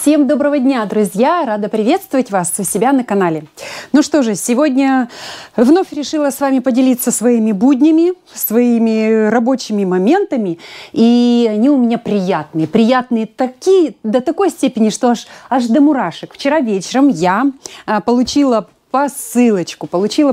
Всем доброго дня, друзья! Рада приветствовать вас у себя на канале. Ну что же, сегодня вновь решила с вами поделиться своими буднями, своими рабочими моментами. И они у меня приятные. Приятные такие, до такой степени, что аж до мурашек. Вчера вечером я получила посылочку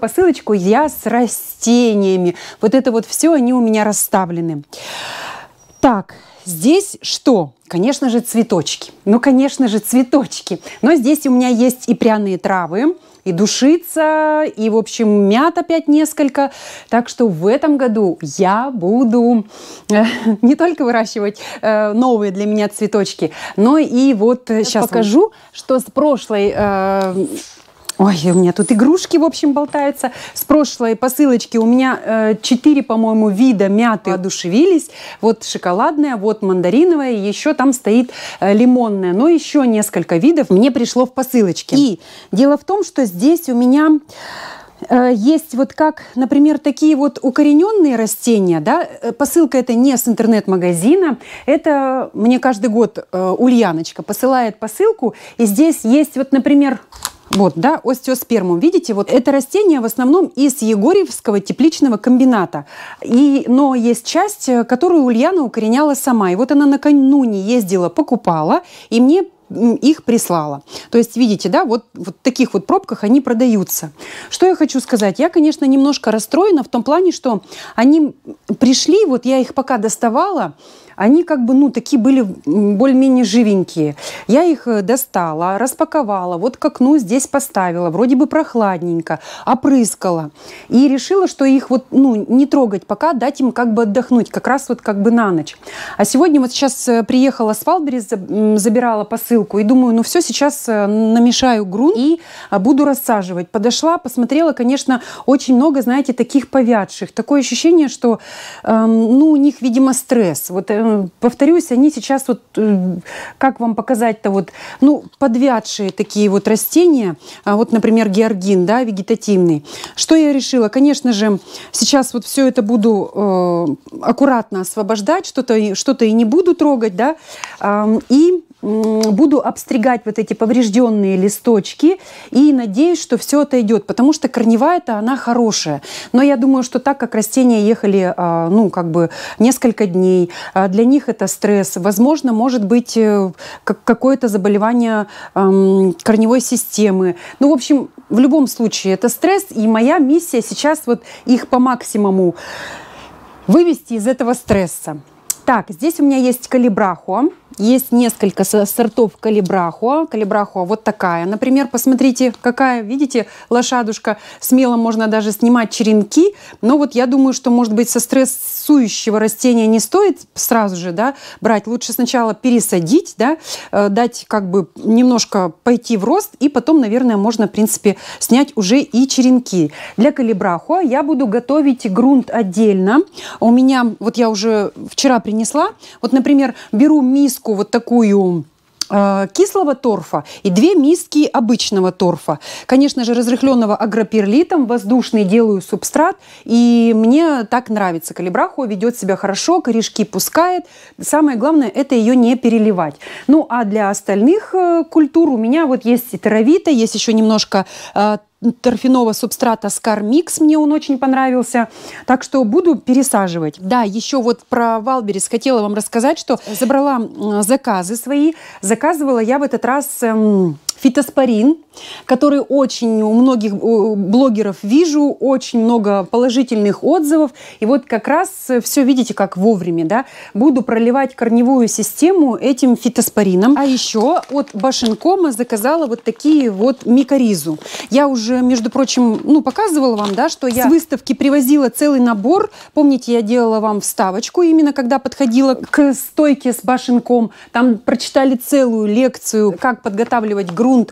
я с растениями. Вот это вот все, они у меня расставлены. Так, здесь что? Конечно же, цветочки. Ну, конечно же, цветочки. Но здесь у меня есть и пряные травы, и душица, и, в общем, мят опять несколько. Так что в этом году я буду не только выращивать новые для меня цветочки, но и вот сейчас покажу, что с прошлой... Ой, у меня тут игрушки, в общем, болтаются. С прошлой посылочки у меня 4, по-моему, вида мяты одушевились. Вот шоколадная, вот мандариновая, еще там стоит лимонная. Но еще несколько видов мне пришло в посылочке. И дело в том, что здесь у меня... Есть вот как, например, такие вот укорененные растения, да, посылка это не с интернет-магазина, это мне каждый год Ульяночка посылает посылку, и здесь есть вот, например, вот, да, остеоспермум, видите, вот это растение в основном из Егорьевского тепличного комбината, но есть часть, которую Ульяна укореняла сама, и вот она накануне ездила, покупала, и мне их прислала. То есть, видите, да, вот в таких вот пробках они продаются. Что я хочу сказать? Я, конечно, немножко расстроена в том плане, что они пришли, вот я их пока доставала, они как бы, ну, такие были более-менее живенькие. Я их достала, распаковала, вот к окну здесь поставила, вроде бы прохладненько, опрыскала. И решила, что их вот, ну, не трогать пока, дать им как бы отдохнуть, как раз вот как бы на ночь. А сегодня вот сейчас приехала с Валберис, забирала посылку, и думаю, ну все, сейчас намешаю грунт и буду рассаживать. Подошла, посмотрела, конечно, очень много, знаете, таких повядших. Такое ощущение, что, ну, у них, видимо, стресс. Вот повторюсь, они сейчас вот, как вам показать-то, вот, ну, подвядшие такие вот растения, вот, например, георгин, да, вегетативный. Что я решила? Конечно же, сейчас вот все это буду аккуратно освобождать, что-то и не буду трогать, да, и буду обстригать вот эти поврежденные листочки и надеюсь, что все отойдет, потому что корневая-то она хорошая. Но я думаю, что так как растения ехали, ну, как бы несколько дней, для них это стресс. Возможно, может быть какое-то заболевание корневой системы. Ну, в общем, в любом случае это стресс, и моя миссия сейчас вот их по максимуму вывести из этого стресса. Так, здесь у меня есть калибрахуа. Есть несколько сортов калибрахуа. Калибрахуа вот такая. Например, посмотрите, какая, видите, лошадушка. Смело можно даже снимать черенки. Но вот я думаю, что, может быть, со стрессующего растения не стоит сразу же, да, брать. Лучше сначала пересадить, да, дать как бы немножко пойти в рост. И потом, наверное, можно, в принципе, снять уже и черенки. Для калибрахуа я буду готовить грунт отдельно. У меня, вот я уже вчера принесла. Вот, например, беру миску вот такую кислого торфа и 2 миски обычного торфа. Конечно же, разрыхленного агроперлитом, воздушный делаю субстрат. И мне так нравится. Калибрахуа ведет себя хорошо, корешки пускает. Самое главное, это ее не переливать. Ну, а для остальных культур у меня вот есть и теравита, есть еще немножко торфяного субстрата Скар Микс, мне он очень понравился, так что буду пересаживать. Да, еще вот про Валберис хотела вам рассказать, что забрала заказы свои, заказывала я в этот раз фитоспорин, который очень у многих блогеров вижу, очень много положительных отзывов. И вот как раз все видите, как вовремя, да, буду проливать корневую систему этим фитоспорином. А еще от Башенкома заказала вот такие вот микоризу. Я уже, между прочим, ну, показывала вам, да, что я с выставки привозила целый набор. Помните, я делала вам вставочку, именно когда подходила к стойке с Башенком. Там прочитали целую лекцию, как подготавливать грунт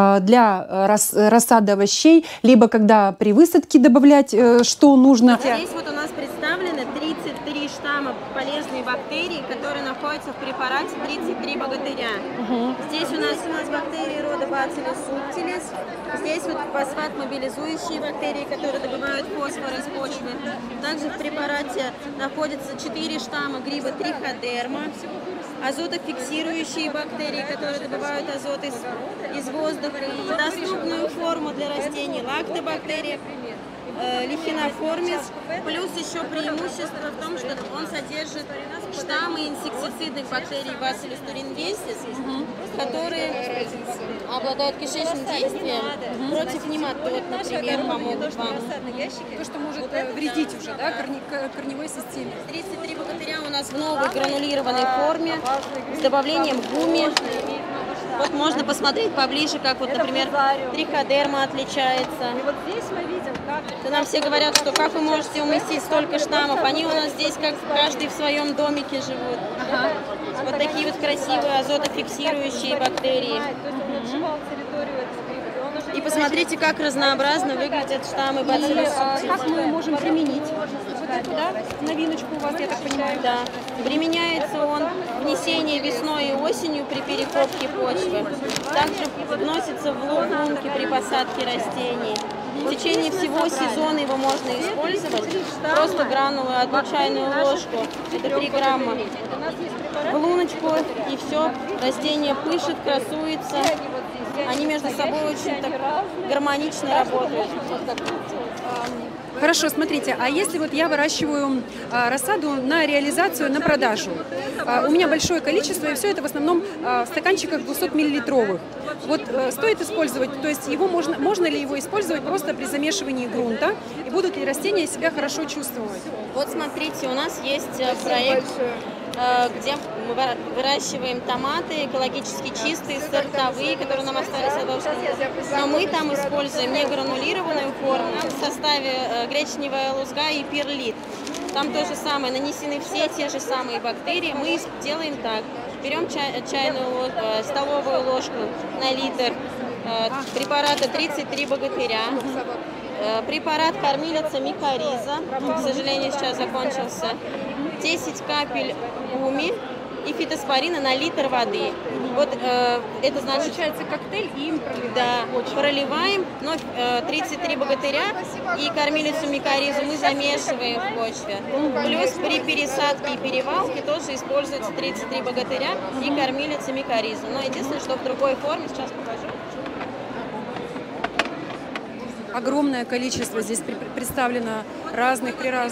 для рассады овощей, либо когда при высадке добавлять, что нужно. Здесь вот у нас представлены 33 штамма полезной бактерии, которые находятся в препарате 33 богатыря. Здесь у нас бактерии рода Bacillus subtilis. Здесь вот фосфат-мобилизующие бактерии, которые добывают фосфор из почвы. Также в препарате находятся 4 штамма гриба триходерма. азотофиксирующие бактерии, которые добывают азот из воздуха, и доступную форму для растений лактобактерии, лихиноформис. Плюс еще преимущество в том, что он содержит штаммы инсектицидных бактерий Bacillus thuringiensis, которые обладают кишечным действием против нематод, например, помогут вам. То, что может вредить уже, да, корневой системе. 33 богатыря у нас в новой гранулированной форме с добавлением гуми. Вот можно посмотреть поближе, как вот, например, триходерма отличается. И вот здесь мы видим, как... Нам все говорят, что как вы можете уместить столько штаммов. Они у нас здесь как каждый в своем домике живут. Ага. Вот такие вот красивые азотофиксирующие бактерии. И посмотрите, как разнообразно выглядят штаммы Bacillus subtilis. Как мы можем применить? Вот эту, да, новиночку у вас, я так понимаю. Да. Применяется он внесение весной и осенью при перекопке почвы. Также вносится в лунки при посадке растений. В течение всего сезона его можно использовать. Просто гранулы, 1 чайную ложку, это 3 грамма, в луночку, и все. Растение пышет, красуется. Они между собой очень так гармонично работают. Хорошо, смотрите, а если вот я выращиваю рассаду на реализацию, на продажу, у меня большое количество, и все это в основном в стаканчиках 200-миллилитровых. Вот стоит использовать, то есть его можно ли его использовать просто при замешивании грунта, и будут ли растения себя хорошо чувствовать? Вот смотрите, у нас есть проект, где мы выращиваем томаты экологически чистые, сортовые, которые нам остались от бабушки. Но мы там используем не гранулированную форму, в составе гречневая лузга и перлит. Там то же самое, нанесены все те же самые бактерии. Мы делаем так, берем столовую ложку на литр препарата 33 богатыря, препарат кормилица микориза, к сожалению, сейчас закончился, 10 капель гуми и фитоспорина на литр воды. Вот это значит... Получается коктейль, и им проливаем. Да, проливаем, но 33 богатыря и кормилицу микоризу мы замешиваем в почве. Плюс при пересадке и перевалке тоже используется 33 богатыря и кормилица микоризу. Но единственное, что в другой форме, сейчас покажу. Огромное количество здесь представлено разных.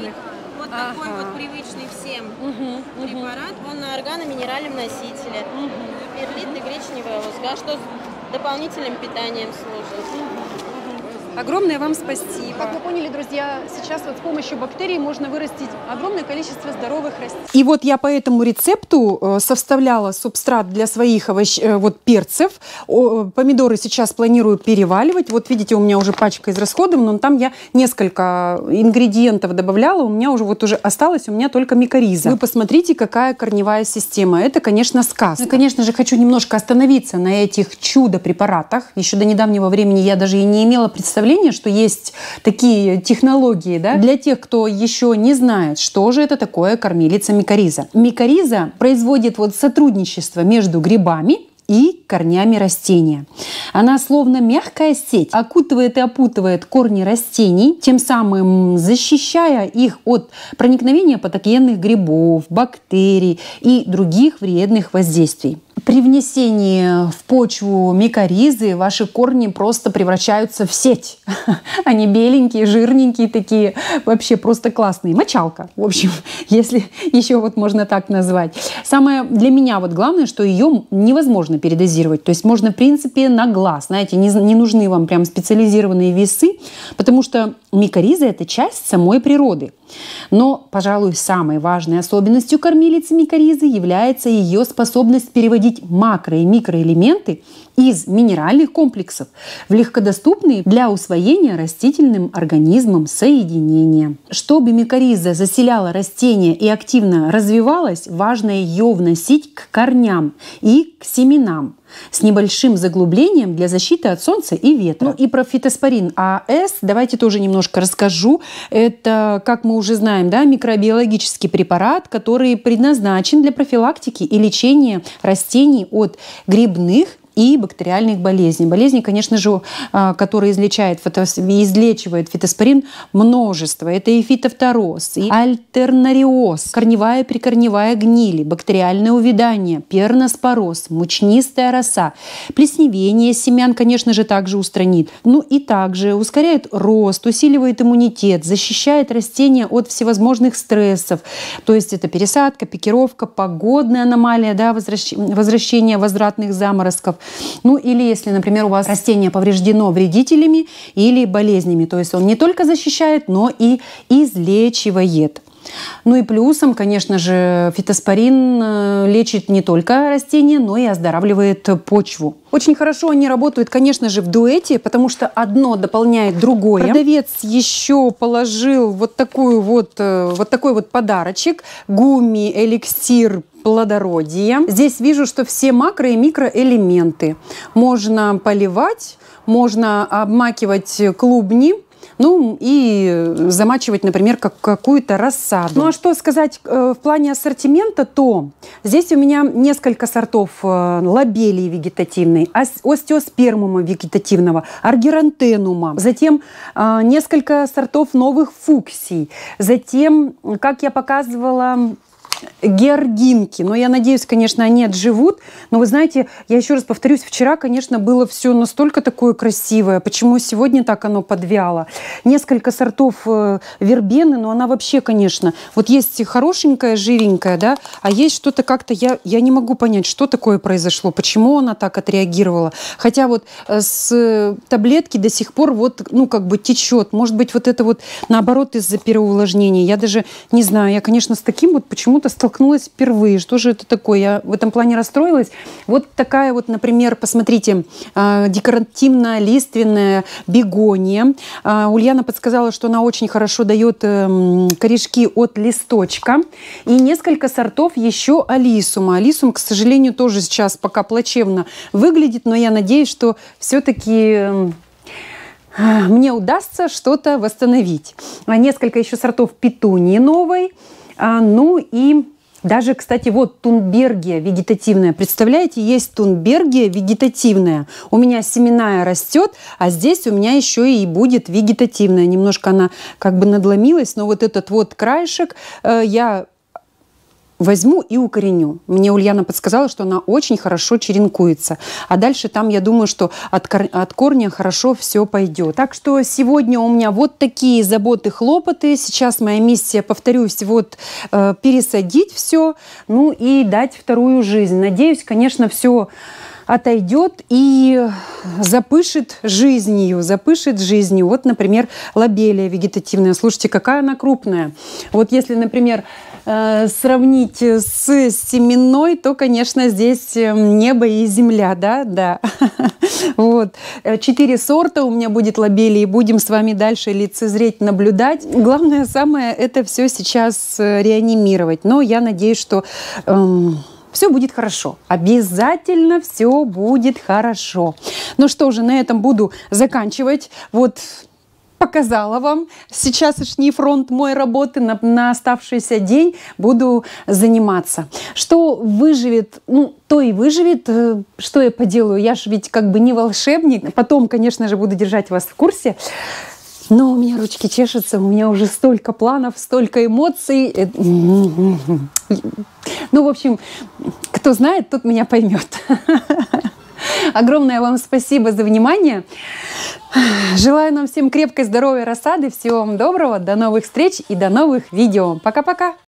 Вот такой вот привычный всем препарат, он на органоминеральном носителе. Перлит и гречневая лузга, что с дополнительным питанием служит. Огромное вам спасибо. Как вы поняли, друзья, сейчас вот с помощью бактерий можно вырастить огромное количество здоровых растений. И вот я по этому рецепту составляла субстрат для своих перцев. Помидоры сейчас планирую переваливать. Вот видите, у меня уже пачка израсходована, но там я несколько ингредиентов добавляла. У меня уже осталось у меня только микориза. Вы посмотрите, какая корневая система. Это, конечно, сказка. Я, конечно же, хочу немножко остановиться на этих чудо-препаратах. Еще до недавнего времени я даже и не имела представления, что есть такие технологии, да? Для тех, кто еще не знает, что же это такое кормилица микориза. Микориза производит сотрудничество между грибами и корнями растения. Она словно мягкая сеть окутывает и опутывает корни растений, тем самым защищая их от проникновения патогенных грибов, бактерий и других вредных воздействий. При внесении в почву микоризы ваши корни просто превращаются в сеть. Они беленькие, жирненькие такие, вообще просто классные. Мочалка, в общем, если еще можно так назвать. Самое для меня главное, что ее невозможно передозировать. То есть можно, в принципе, на глаз. Знаете, не нужны вам прям специализированные весы, потому что микориза – это часть самой природы. Но, пожалуй, самой важной особенностью кормилицы микоризы является ее способность переводить макро- и микроэлементы из минеральных комплексов в легкодоступные для усвоения растительным организмом соединения. Чтобы микориза заселяла растения и активно развивалась, важно ее вносить к корням и к семенам с небольшим заглублением для защиты от солнца и ветра. И про фитоспорин АС давайте тоже немножко расскажу. Это, как мы уже знаем, микробиологический препарат, который предназначен для профилактики и лечения растений от грибных и бактериальных болезней. Болезни, конечно же, которые излечивает фитоспорин, множество. Это и фитофтороз, и альтернариоз, корневая и прикорневая гнили, бактериальное увядание, перноспороз, мучнистая роса, плесневение семян, конечно же, также устранит. Ну и также ускоряет рост, усиливает иммунитет, защищает растения от всевозможных стрессов. То есть это пересадка, пикировка, погодная аномалия, да, возвращение возвратных заморозков. Ну или если, например, у вас растение повреждено вредителями или болезнями. То есть он не только защищает, но и излечивает. Ну и плюсом, конечно же, фитоспорин лечит не только растения, но и оздоравливает почву. Очень хорошо они работают, конечно же, в дуэте, потому что одно дополняет другое. Продавец еще положил вот такой вот подарочек. Гумми-эликсир плодородия. Здесь вижу, что все макро- и микроэлементы. Можно поливать, можно обмакивать клубни, ну и замачивать, например, какую-то рассаду. Ну а что сказать в плане ассортимента, то здесь у меня несколько сортов лобелии вегетативной, остеоспермума вегетативного, аргирантенума, затем несколько сортов новых фуксий, затем, как я показывала, георгинки. Но я надеюсь, конечно, они отживут. Но вы знаете, я еще раз повторюсь, вчера, конечно, было все настолько такое красивое. Почему сегодня так оно подвяло? Несколько сортов вербены, но она вообще, конечно, вот есть хорошенькая, живенькая, да, а есть что-то как-то, я не могу понять, что такое произошло, почему она так отреагировала. Хотя вот с таблетки до сих пор вот, ну, как бы течет. Может быть, вот это вот наоборот из-за переувлажнения. Я даже не знаю, я, конечно, с таким вот почему-то столкнулась впервые. Что же это такое? Я в этом плане расстроилась. Вот такая вот, например, посмотрите, декоративно-лиственная бегония. Ульяна подсказала, что она очень хорошо дает корешки от листочка. И несколько сортов еще алисума. Алисум, к сожалению, тоже сейчас пока плачевно выглядит, но я надеюсь, что все-таки мне удастся что-то восстановить. Несколько еще сортов петунии новой. Ну и даже, кстати, вот тунбергия вегетативная. Представляете, есть тунбергия вегетативная. У меня семенная растет, а здесь у меня еще и будет вегетативная. Немножко она как бы надломилась, но вот этот вот краешек я возьму и укореню. Мне Ульяна подсказала, что она очень хорошо черенкуется. А дальше там, я думаю, что от корня хорошо все пойдет. Так что сегодня у меня вот такие заботы, хлопоты. Сейчас моя миссия, повторюсь, вот пересадить все, ну и дать вторую жизнь. Надеюсь, конечно, все отойдет и запышет жизнью. Вот, например, лобелия вегетативная. Слушайте, какая она крупная. Вот если, например, сравнить с семенной, то, конечно, здесь небо и земля, да. Вот. 4 сорта у меня будет лобелии. Будем с вами дальше лицезреть, наблюдать. Главное, самое, это все сейчас реанимировать. Но я надеюсь, что все будет хорошо. Обязательно все будет хорошо. Ну что же, на этом буду заканчивать. Вот показала вам сейчасшний фронт моей работы. На оставшийся день буду заниматься. Что выживет, ну, то и выживет. Что я поделаю? Я же ведь как бы не волшебник. Потом, конечно же, буду держать вас в курсе. Но у меня ручки чешутся, у меня уже столько планов, столько эмоций. Ну, в общем, кто знает, тот меня поймет. Огромное вам спасибо за внимание. Желаю нам всем крепкой, здоровой рассады. Всего вам доброго. До новых встреч и до новых видео. Пока-пока.